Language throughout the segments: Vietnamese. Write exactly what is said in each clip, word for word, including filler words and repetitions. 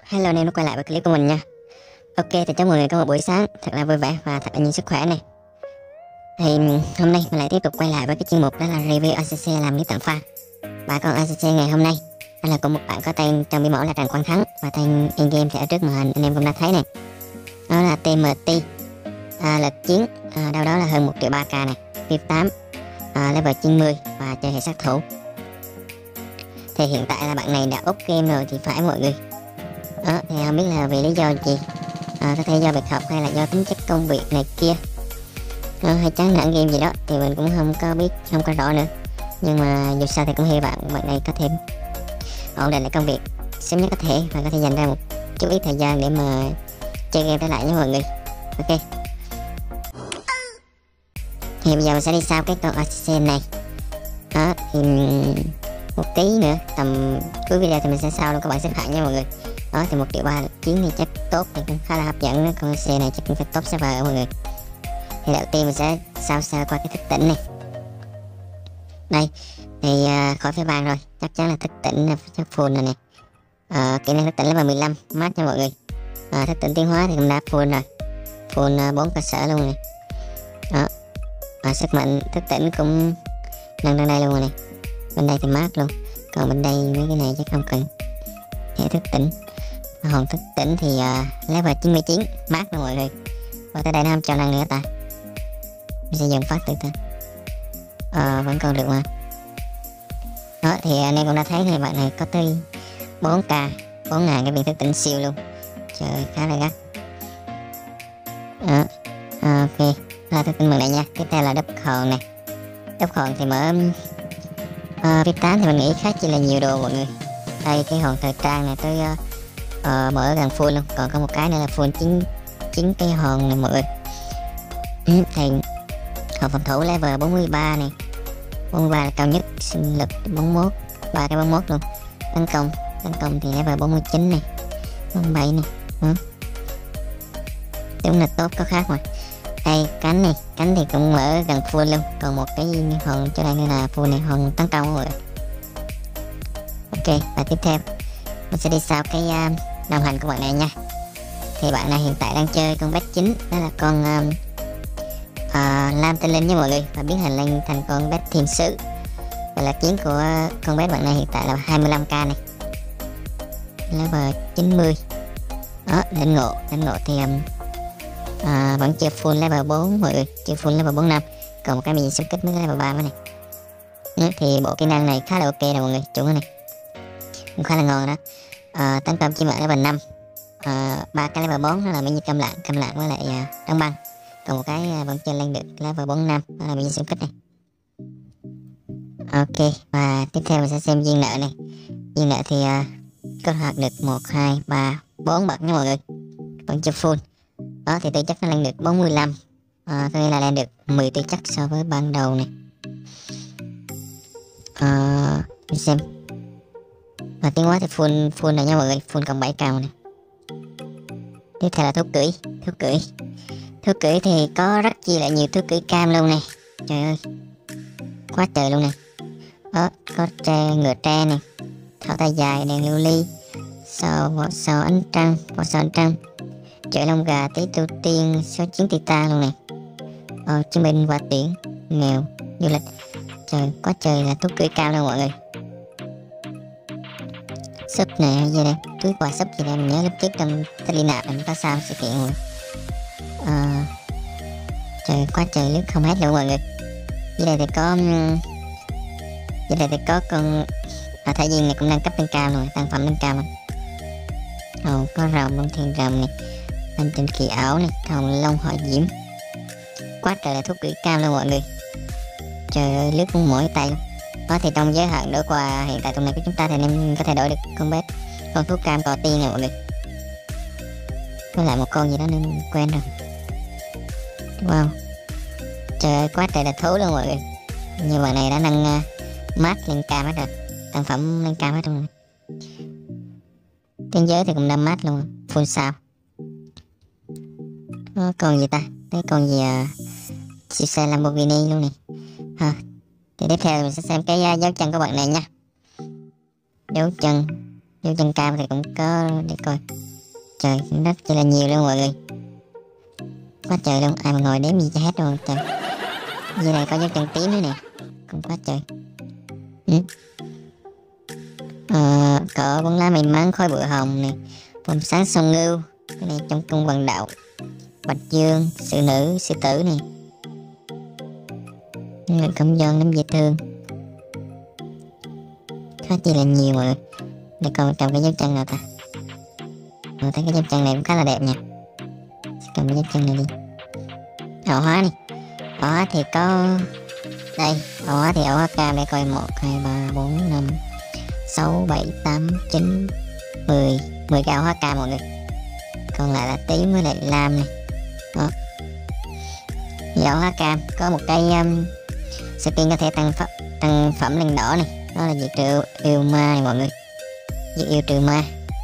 Hello anh em đã quay lại với clip của mình nha. Ok thì chúc mọi người có một buổi sáng thật là vui vẻ và thật là nhiều sức khỏe này. Thì hôm nay mình lại tiếp tục quay lại với cái chuyên mục đó là review a xê xê làm lý tưởng pha. Và con a xê xê ngày hôm nay đây là của một bạn có tên trong bí mẫu là Trần Quang Thắng và tên in game thì ở trước màn hình anh em cũng đã thấy này. Đó là tê em tê à, lực chiến à, đâu đó là hơn một triệu ba k này, vip tám à, level chín mươi và chơi hệ sát thủ. Thì hiện tại là bạn này đã up game rồi thì phải mọi người. Đó, thì không biết là vì lý do gì, à, có thể do việc học hay là do tính chất công việc này kia, à, hay chán nản game gì đó thì mình cũng không có biết, không có rõ nữa. Nhưng mà dù sao thì cũng hy vọng bạn này có thể ổn định lại công việc sớm nhất có thể và có thể dành ra một chút ít thời gian để mà chơi game trở lại nhé mọi người. Ok, thì bây giờ mình sẽ đi sau cái con a xê xê này. Đó, thì một tí nữa tầm cuối video thì mình sẽ sao luôn các bạn xếp hạng nha mọi người. Đó thì một triệu ba chiến thì chắc tốt, thì cũng khá là hấp dẫn đó. Con xe này chắc cũng phải top server mọi người. Thì đầu tiên mình sẽ sao sơ qua cái thức tỉnh này. Đây thì uh, khỏi phải bàn rồi, chắc chắn là thức tỉnh là chắc full rồi nè. Uh, kỹ năng thức tỉnh level mười lăm mát nha mọi người. Uh, thức tỉnh tiến hóa thì cũng đã full rồi, full bốn uh, cơ sở luôn này. Đó, uh, sức mạnh thức tỉnh cũng nâng lên đây luôn rồi này. Bên đây thì mát luôn, còn bên đây mấy cái này chắc không cần. Hệ thức tỉnh, hồn thức tỉnh thì uh, level chín mươi chín mát luôn mọi người. Và tới đây nó không cho năng nữa ta, mình sẽ dần phát từ từ. Ờ, vẫn còn được mà. Đó thì anh em cũng đã thấy này, bạn này có tới bốn k, bốn ngàn cái viên thức tỉnh siêu luôn, trời khá là gắt. Đó, ok, là thức tỉnh bằng này nha. Tiếp theo là đắp hồn này. Đắp hồn thì mở uh, vip tám thì mình nghĩ khá chỉ là nhiều đồ mọi người. Đây cái hồn thời trang này tới uh, uh, mở gần full luôn, còn có một cái nữa là full chín chín cái hồn này mọi người. Ừ, thì hồn phòng thủ level bốn mươi ba này, bốn mươi ba là cao nhất, sinh lực bốn mươi mốt, ba cái bốn mươi mốt luôn. Tấn công, tấn công thì level bốn mươi chín này, bốn mươi bảy này. Ừ. Đúng là tốt, có khác mà. Đây cánh này, cánh thì cũng mở gần full luôn, còn một cái hồn cho đây nữa là full này, hồn tấn công mọi người. Ok, và tiếp theo mình sẽ đi sau cái uh, đồng hành của bạn này nha. Thì bạn này hiện tại đang chơi con bet chính, đó là con um, uh, Lam Tinh Linh nha mọi người, và biến hình lên thành con bet thiềm sứ. Và là chiến của con bet bạn này hiện tại là hai mươi lăm k này, level chín mươi. Đó, lĩnh ngộ, lĩnh ngộ thì um, uh, vẫn chưa full level bốn mọi người, chưa full level bốn mươi lăm, còn một cái mình xung kích mới level ba mới này. Ừ, thì bộ kỹ năng này khá là ok rồi mọi người, chuẩn cái này cũng khá là ngon đó. Uh, tấn công chỉ mở level năm, ba uh, cái level bốn đó là mỹ nhân câm lặng, câm lặng với lại uh, đóng băng, còn một cái uh, vẫn chưa lên được level bốn mươi lăm, đó là mỹ nhân xung kích này. Ok, và tiếp theo mình sẽ xem viên nợ này. Viên nợ thì uh, có hoạt được một, hai, ba, bốn bậc nha mọi người, vẫn chưa full. Đó thì tư chất nó lên được bốn mươi lăm, uh, có nghĩa là lên được mười tư chất so với ban đầu này. Uh, mình xem. Và tiến hóa thì full full này nha mọi người, full cộng bảy cao này. Tiếp theo là thuốc cưỡi, thuốc cưỡi. Thuốc cưỡi thì có rất chi là nhiều thuốc cưỡi cam luôn này. Trời ơi, quá trời luôn này. Đó, có tre, ngựa tre này, thảo tay dài, đèn lưu ly, sò vỏ sò ánh trăng, vỏ sò ánh trăng, trời lông gà, tí tu tiên, số chiến titan luôn này. Ờ, chứng minh và tiễn, mèo, du lịch. Trời, quá trời là thuốc cưỡi cam luôn mọi người. Súp nè, gì đây, túi quà súp gì đây, mình nhớ lúc trước trong Telina mình có sao sự kiện rồi. À, trời quá trời lướt không hết luôn mọi người. Dưới đây thì có dưới đây thì có con à, thể viên này cũng đang cấp lên cao rồi, tăng phẩm lên cao rồi. Ồ, có rồng luôn, thiên rồng này, anh trên kỳ ảo này, hồng long họ diễm, quá trời là thuốc cưỡi cam luôn mọi người. Trời ơi, lướt cũng mỏi tay luôn. Đó thì trong giới hạn đổi quà hiện tại tuần này của chúng ta thì anh em có thể đổi được con bet, con thuốc cam cò tiên này mọi người, với lại một con gì đó nên quen rồi. Wow, trời ơi, quá trời là thú luôn mọi người. Như bạn này đã nâng uh, mát lên cam hết rồi, sản phẩm lên cam hết rồi. Thế giới thì cũng đã mát luôn, full sao. Đó, còn gì ta, cái con gì uh, siêu xe Lamborghini luôn này. À, thì tiếp theo mình sẽ xem cái uh, dấu chân của bạn này nha. Dấu chân dấu chân cam thì cũng có, để coi. Trời, rất chỉ là nhiều luôn mọi người, quá trời luôn, ai mà ngồi đếm gì cho hết luôn trời. Dưới này có dấu chân tím nữa nè, cũng quá trời. Ừ. Ờ, cỏ bóng lá may mắn, khói bụi hồng này, vòng sáng sông ngưu, cái này trong cung vận đạo, bạch dương, sự nữ, sư tử này, người công dân nắm dễ thương, khá chỉ là nhiều mọi người. Để coi cầm cái dấu chân nào ta. Tôi thấy cái dấu chân này cũng khá là đẹp nha. Cầm cái dấu chân này đi. Ổ hóa này, ổ hóa thì có đây, ổ hóa thì ổ hóa cam để coi. Một hai ba bốn năm sáu bảy tám chín mười, mười cái ổ hóa cam mọi người. Còn lại là tím với lại lam này. Đó, thì ổ hóa cam có một cái um, skin có thể tăng phẩm, tăng phẩm lên đỏ này. Đó là diệt trừ yêu ma này mọi người, diệt yêu trừ ma.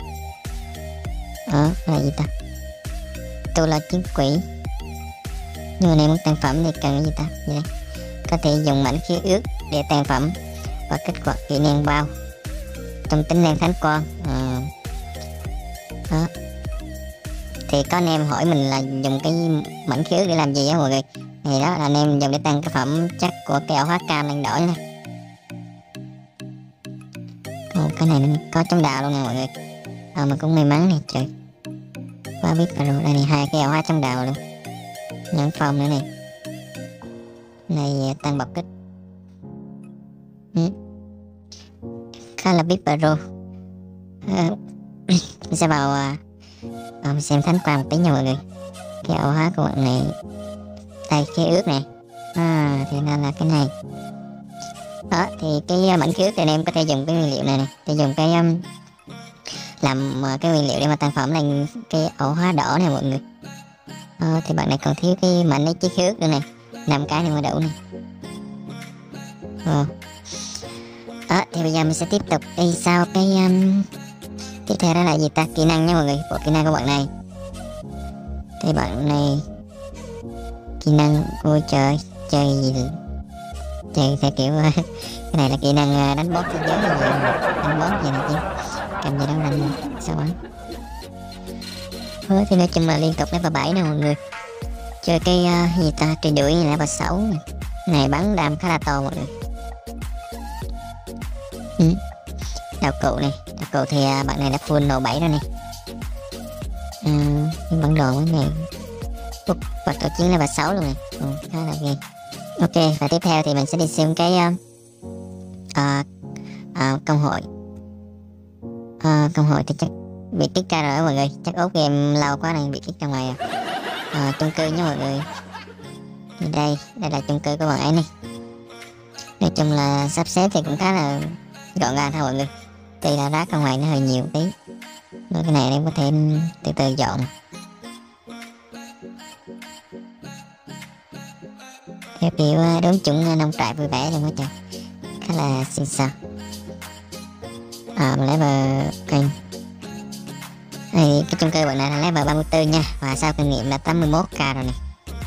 Đó là gì ta, tôi là chiến quỷ. Nhưng mà này muốn tăng phẩm thì cần cái gì ta, vậy có thể dùng mảnh khí ước để tăng phẩm và kích hoạt kỹ năng bao trong tính năng thánh quang. À, đó thì có anh em hỏi mình là dùng cái mảnh khí ước để làm gì á mọi người, thì đó là anh em dùng để tăng cái phẩm chất của cái ổ hóa cam lên đỏ nha. Còn cái này nó có chống đạo luôn nè mọi người. À, mà cũng may mắn này trời, quá biết rồi. Đây này, hai cái ổ hóa chống đạo luôn, nhẫn phong nữa này, này tăng bọc kích. Ừ. Khá là biết pro. À, mình sẽ vào à, mình xem thánh quang một tí nha mọi người. Cái ổ hóa của bạn này đây, cái ước này. À, thì nên là cái này. Đó thì cái mảnh khí ước thì anh em có thể dùng cái nguyên liệu này này, để dùng cái um, làm uh, cái nguyên liệu để mà tăng phẩm lên cái ổ hóa đỏ này mọi người. Đó, thì bạn này còn thiếu cái mảnh ấy chiếc khí ước nữa này, năm cái thì mới đủ này. Đó. Đó thì bây giờ mình sẽ tiếp tục đi sau cái um, tiếp theo đó là gì ta, kỹ năng nha mọi người. Bộ kỹ năng của bạn này thì bạn này kỹ năng ôi trời, chơi gì chơi theo kiểu cái này là kỹ năng đánh boss thế giới rồi, đánh boss gì này chứ cầm gì đâu đánh sao á. Thôi thì nói chung là liên tục level bảy nè mọi người, chơi cái uh, gì ta, truy đuổi này level sáu này. Này bắn đam khá là to mọi người. Ừ. Đạo cụ này, đạo cụ thì uh, bạn này đã full nổ bảy rồi này. À, nhưng bản đồ cái này bút vật tổ chiến level sáu luôn này. Ừ, khá là ghê. Ok, và tiếp theo thì mình sẽ đi xem cái uh, uh, uh, công hội. Uh, công hội thì chắc bị kích ra rồi mọi người, chắc ốp game lâu quá này bị kích ra ngoài rồi. Uh, chung cư nha mọi người. Thì đây, đây là chung cư của bọn ấy này. Nói chung là sắp xếp thì cũng khá là gọn gàng thôi mọi người. Tuy là rác ở ngoài nó hơi nhiều tí. Rồi cái này em có thể từ từ dọn. Theo kiểu đốn chủng nông trại vui vẻ luôn á trời, khá là xinh xò. À, mình lấy vào kênh này, cái chung cư bọn này là level ba mươi tư nha, và sau kinh nghiệm là tám mươi mốt k rồi nè.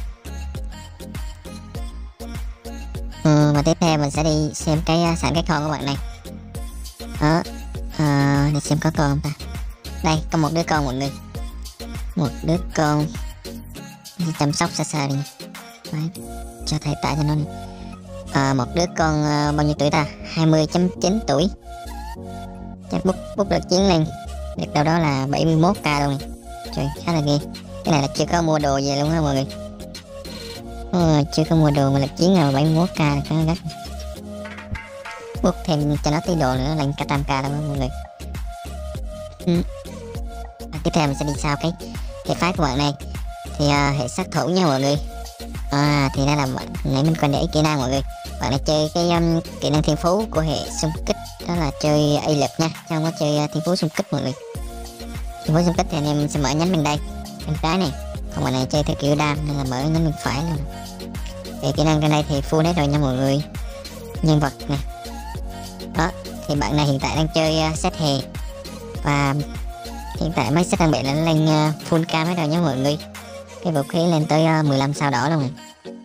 Ừ, và tiếp theo mình sẽ đi xem cái sẵn cái con của bạn này. Đó, à, để xem có con không ta. Đây, có một đứa con mọi người, một đứa con chăm sóc xa xa đi. Đấy, cho thầy tải cho nó này. À, một đứa con uh, bao nhiêu tuổi ta, hai mươi chấm chín tuổi, chắc bút bút được chiến lên được đâu đó là bảy mươi mốt k luôn này. Trời, khá là ghê. Cái này là chưa có mua đồ gì luôn á mọi người. Ừ, chưa có mua đồ mà lực chiến là bảy mươi mốt k là khá là gắt. Bút thêm cho nó tí đồ nữa lên cả trăm k luôn đó mọi người. Ừ. Tiếp theo mình sẽ đi sau cái cái phái của bạn này thì uh, hệ sát thủ nha mọi người. À, thì đây là bạn nãy mình còn để ý kỹ năng mọi người. Bạn này chơi cái um, kỹ năng thiên phú của hệ xung kích, đó là chơi A lực nha, chứ không có chơi uh, thiên phú xung kích mọi người. Thiên phú xung kích thì anh em sẽ mở nhánh bên đây, bên trái này. Còn bạn này chơi theo kiểu đam nên là mở nhánh bên phải luôn. Về kỹ năng cái này thì full hết rồi nha mọi người. Nhân vật nè. Đó, thì bạn này hiện tại đang chơi uh, set hè, và hiện tại mấy set trang bị là nó lên uh, full cam hết rồi nha mọi người. Cái vũ khí lên tới uh, mười lăm sao đỏ luôn này.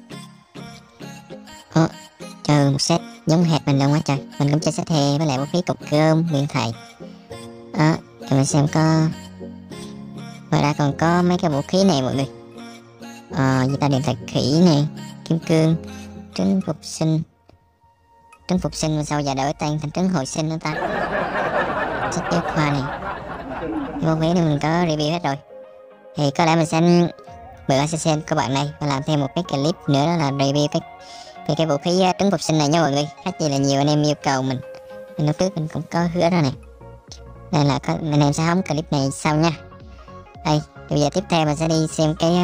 Ờ, chơi một set giống hệt mình luôn á trời. Mình cũng chơi set hè với lại vũ khí cục cơm biện thầy. Đó, để mình xem có. Ngoài ra còn có mấy cái vũ khí này mọi người. Ờ, gì ta, điện thạch khỉ này, kim cương, trứng phục sinh. Trứng phục sinh mà sao giờ đổi tên thành trứng hồi sinh nữa ta. Sách giáo khoa này. Vũ khí này mình có review hết rồi. Thì có lẽ mình sẽ bữa sẽ xem các bạn này và làm thêm một cái clip nữa, đó là review cái về cái vũ khí trứng phục sinh này nha mọi người. Khách gì là nhiều anh em yêu cầu mình. Mình lúc trước mình cũng có hứa đó này. Nên là có, anh em sẽ hóng clip này sau nha. Đây, bây giờ tiếp theo mình sẽ đi xem cái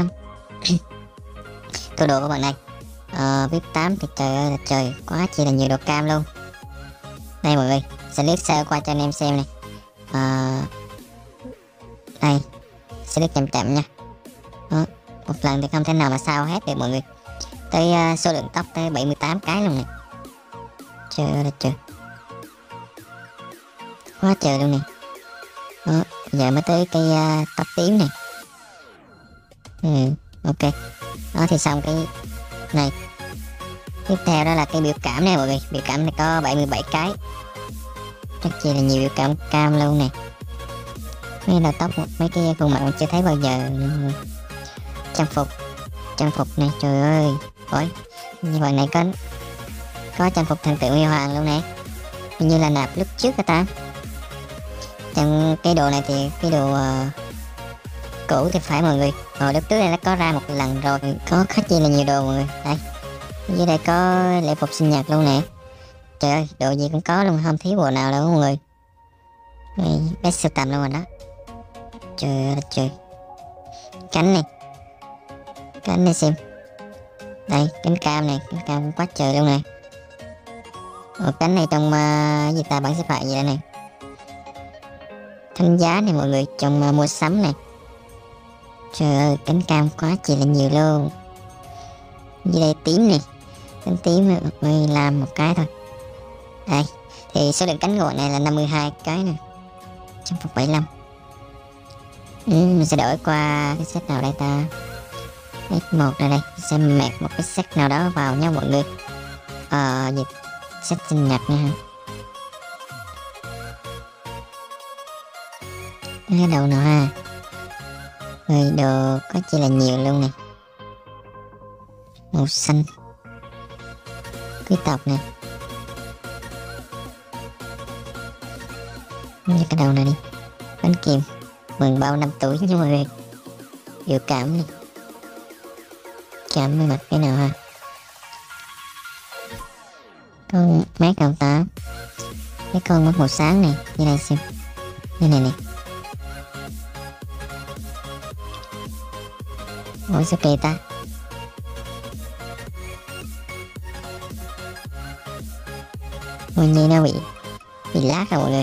tô đồ của bạn này. Ờ, vê i pê tám thì trời ơi là trời, quá chỉ là nhiều độ cam luôn. Đây mọi người, sẽ lướt sơ qua cho anh em xem này. Ờ, đây, sẽ lướt chậm chậm nha. Đó, một lần thì không thể nào mà sao hết được mọi người. Tới uh, số lượng tóc tới bảy mươi tám cái luôn này. Trời ơi là trời, quá trời luôn này. Đó, giờ mới tới cái uh, tóc tím này. Ừ, ok. Đó thì xong cái này. Tiếp theo đó là cái biểu cảm này mọi người. Biểu cảm này có bảy mươi bảy cái. Rất chi là nhiều biểu cảm cam luôn nè. Mấy đầu tóc, mấy cái khuôn mặt mình chưa thấy bao giờ. Trang phục, trang phục này trời ơi. Ôi, như bạn này có có trang phục thần tượng huy hoàng luôn nè. Hình như là nạp lúc trước hả ta. Trong cái đồ này thì cái đồ uh, cũ thì phải mọi người. Hồi lúc trước này nó có ra một lần rồi. Có khá chi là nhiều đồ mọi người. Đây, dưới đây có lễ phục sinh nhật luôn nè. Trời ơi, đồ gì cũng có luôn, không thiếu bộ nào đâu mọi người. Đây, best sưu tầm luôn rồi đó. Trời ơi trời. Cánh này, cánh này xem. Đây, cánh cam này, cánh cam quá trời luôn nè. Ồ, cánh này trong uh, gì ta, bảng xếp hạng gì đây này. Thanh giá này mọi người, trong uh, mua sắm này. Trời ơi, cánh cam quá chỉ là nhiều luôn. Dưới đây tím này, cánh tím mới làm một cái thôi. Đây, thì số lượng cánh của này là năm mươi hai cái nè. Trang phục bảy mươi lăm. Ừ, mình sẽ đổi qua cái set nào đây ta. ét một này đây, sẽ mẹt một cái set nào đó vào nha mọi người. Ờ, gì set sinh nhật nha ha. Cái đầu nào ha. Người đồ có chỉ là nhiều luôn nè. Màu xanh, quý tộc nè. Như cái đầu này đi. Bánh kìm, mừng bao năm tuổi nha mọi người. Biểu cảm này. Chạm với mặt cái nào ha. Con mát không ta. Cái con mắt màu sáng này. Như này xem. Như này nè. Ủa sao kỳ ta. Nguyên nhiên nó bị bị lát rồi mọi người.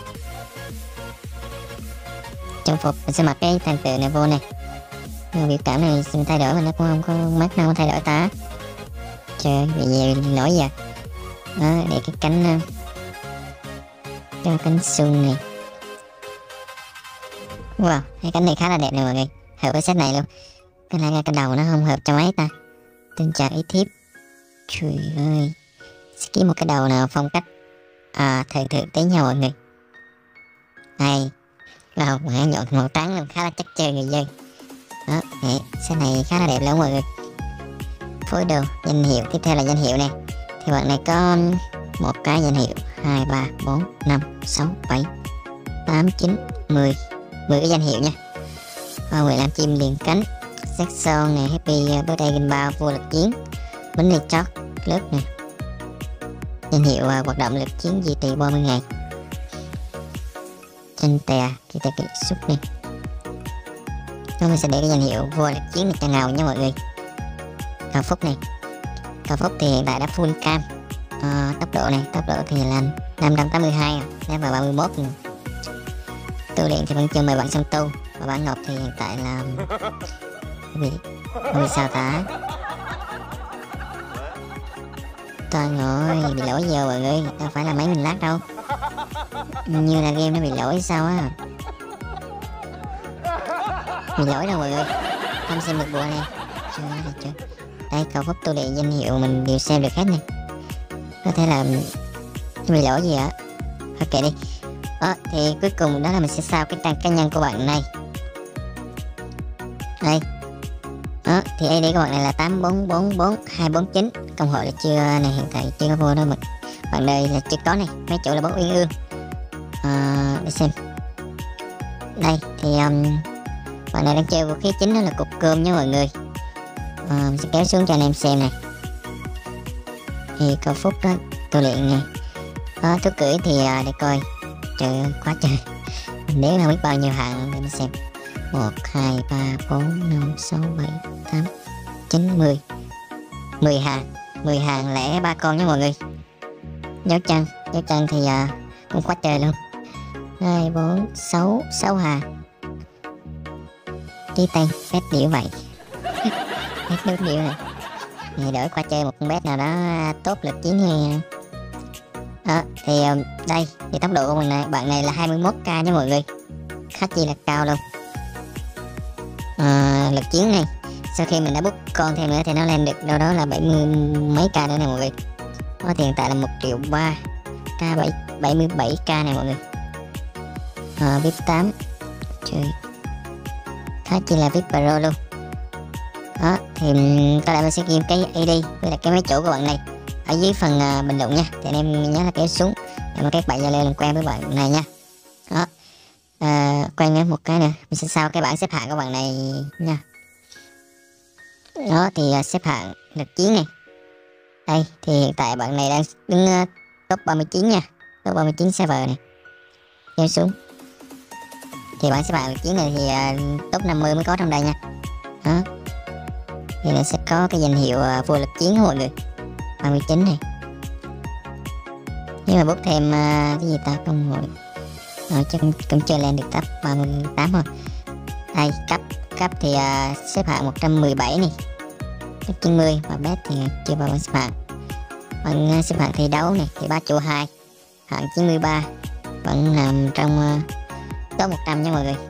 Trang phục mình sẽ mặc cái thần tượng này vô này. Nhưng biểu cảm này mình thay đổi mà nó cũng không có mắt nào thay đổi ta. Trời ơi, bị gì nổi giờ. Đó, để cái cánh cho cánh xương này. Wow, cái cánh này khá là đẹp nè mọi người. Hợp với set này luôn. Cái này cái đầu nó không hợp cho mấy ta. Tình trạng ý thiếp. Trời ơi, sẽ kiếm một cái đầu nào phong cách à, thời thượng tí nhau mọi người. Đây, đầu mẹ nhọn màu trắng luôn, khá là chắc chơi người dân. Đó, đấy, set này khá là đẹp luôn mọi người. Phối đồ, danh hiệu, tiếp theo là danh hiệu này. Thì bạn này có một cái danh hiệu, hai, ba, bốn, năm, sáu, bảy, tám, chín, mười. mười cái danh hiệu nha. mười lăm chim liền cánh. Sắc son này, happy birthday gimbal, vua lực chiến. Bánh này chót, lớp này. Danh hiệu uh, hoạt động lực chiến duy trì ba mươi ngày. Chân tè, kia tè cái xúc này. Nó mình sẽ để cái danh hiệu vua lực chiến này cho ngầu nha mọi người. Cao phúc này. Cao phúc thì hiện tại đã full cam. À, tốc độ này, tốc độ thì là năm trăm tám mươi hai, level ba mươi mốt rồi. Tu luyện thì vẫn chưa mời bạn xong tu. Và bản ngọc thì hiện tại là bị bị sao ta. Toàn rồi, bị lỗi giờ mọi người, đâu phải là máy mình lát đâu. Như là game nó bị lỗi sao á. Bị lỗi đâu mọi người. Không xem được bộ này. Trời ơi trời. Đây cầu phúc tu luyện danh hiệu mình đều xem được hết này. Có thể là bị lỗi gì ạ. Ok đi. Đó, thì cuối cùng đó là mình sẽ sao cái trang cá nhân của bạn này. Đây. Đó, thì i đê của bạn này là tám bốn bốn bốn hai bốn chín, công hội là chưa này, hiện tại chưa có vô đâu mà. Bạn đây là chưa có này, mấy chỗ là bóng uyên ương. À, để xem. Đây thì um, bạn này đang chơi vũ khí chính đó là cục cơm nha mọi người. À, mình sẽ kéo xuống cho anh em xem này. Thì câu phút đó tôi luyện nè. Đó, thuốc cưỡi thì uh, để coi. Trời ơi, quá trời. Nếu không biết bao nhiêu hạng để mình xem. Một, hai, ba, bốn, năm, sáu, bảy, tám, chín, mười. Mười hàng. Mười hàng lẻ ba con nha mọi người. Dấu chân. Dấu chân thì uh, cũng quá trời luôn. Hai, bốn, sáu, sáu hàng. Ký tay, bét điệu vậy. Bét đốt điệu này. Thì đỡ qua chơi một con bét nào đó tốt lực chiến hay. Đó, thì đây thì tốc độ của mình này, bạn này là hai mươi mốt k nha mọi người, khá chi là cao luôn. À, lực chiến này sau khi mình đã bút con thêm nữa thì nó lên được đâu đó là bảy mươi mấy k nữa này mọi người. Đó, thì hiện tại là một triệu ba k, bảy bảy mươi bảy k này mọi người. À, vê i pê tám trời, khá chi là vê i pê Pro luôn. Đó, thì có lẽ mình sẽ ghi cái i đê với lại cái máy chủ của bạn này ở dưới phần uh, bình luận nha, thì anh em nhớ là kéo xuống để mà các bạn giao lưu làm quen với bạn này nha. Đó, à, quen nữa một cái nữa, mình sẽ sao cái bảng xếp hạng của bạn này nha. Đó, thì uh, xếp hạng lực chiến này. Đây thì hiện tại bạn này đang đứng uh, top ba mươi chín nha, top ba mươi chín server này. Kéo xuống thì bảng xếp hạng lực chiến này thì uh, top năm mươi mới có trong đây nha. Đó, thì nó sẽ có cái danh hiệu uh, vua lực chiến mọi người, ba mươi chín này. Nếu mà bút thêm uh, cái gì ta, công hội rồi chắc cũng chơi lên được cấp ba mươi tám thôi. Đây cấp cấp thì uh, xếp hạng một trăm mười bảy này, cấp chín mươi, và bet thì chưa vào bảng xếp hạng. Bảng uh, xếp hạng thi đấu này thì ba triệu hai, hạng chín mươi ba, vẫn nằm trong uh, top một trăm nha mọi người.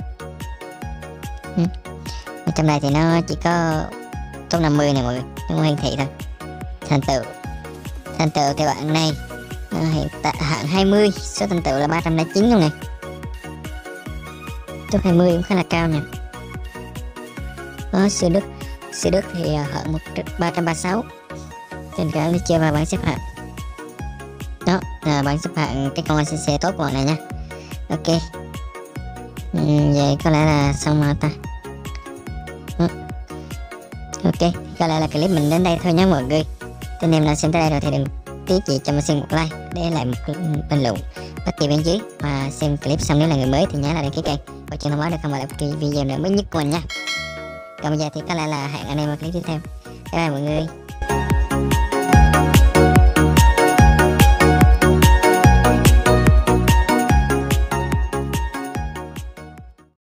Ừ. Ở trong này thì nó chỉ có top năm mươi này mọi người, không hiển thị thôi. Thành tựu thành tựu thì bạn này à, hiện tại hạng hai mươi, số thành tựu là ba trăm lẻ chín luôn này, top hai mươi cũng khá là cao nha. Đó, sư đức sư đức thì hạng một ba trăm ba mươi sáu, trên cả nó chưa vào bảng xếp hạng. Đó là bảng xếp hạng cái con xê xê tốt của bạn này nha. Ok, ừ, vậy có lẽ là xong rồi ta. Đó. Ok, có lẽ là clip mình đến đây thôi nhé mọi người. Anh em nào xem tới đây rồi thì đừng tiếc gì cho mình xin một like, để lại một bình luận bất kỳ bên dưới, và xem clip xong nếu là người mới thì nhớ là đăng ký kênh và chuông thông báo để không bỏ lỡ video nữa mới nhất của mình nha. Còn bây giờ thì có lẽ là hẹn anh em ở clip tiếp theo. Bye bye mọi người.